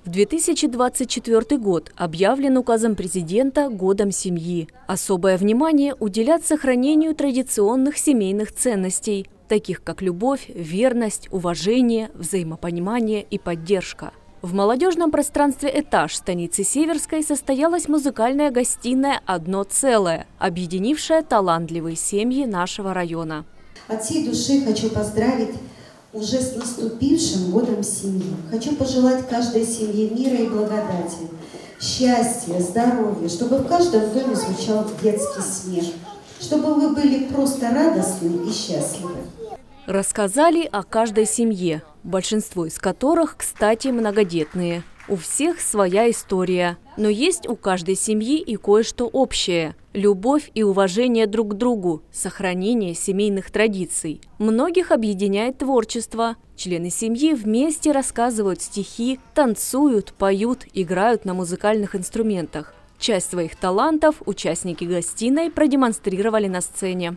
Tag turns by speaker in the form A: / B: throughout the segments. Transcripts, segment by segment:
A: 2024 год объявлен указом президента Годом семьи. Особое внимание уделят сохранению традиционных семейных ценностей, таких как любовь, верность, уважение, взаимопонимание и поддержка. В молодежном пространстве «Этаж» станицы Северской состоялась музыкальная гостиная «Одно целое», объединившая талантливые семьи нашего района.
B: От всей души хочу поздравить уже с наступившим годом семьи. Хочу пожелать каждой семье мира и благодати, счастья, здоровья, чтобы в каждом доме звучал детский смех, чтобы вы были просто радостны и счастливы.
A: Рассказали о каждой семье, большинство из которых, кстати, многодетные. У всех своя история, но есть у каждой семьи и кое-что общее – любовь и уважение друг к другу, сохранение семейных традиций. Многих объединяет творчество. Члены семьи вместе рассказывают стихи, танцуют, поют, играют на музыкальных инструментах. Часть своих талантов участники гостиной продемонстрировали на сцене.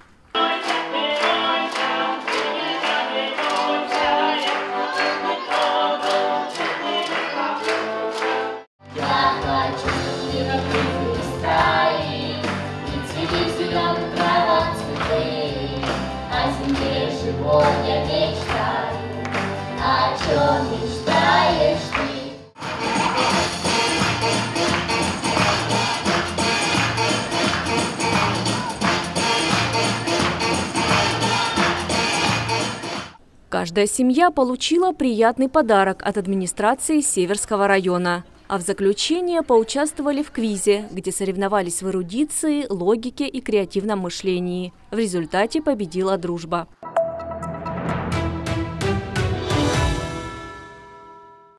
C: Сегодня мечтаю, о чем мечтаешь ты?
A: Каждая семья получила приятный подарок от администрации Северского района. А в заключение поучаствовали в квизе, где соревновались в эрудиции, логике и креативном мышлении. В результате победила дружба.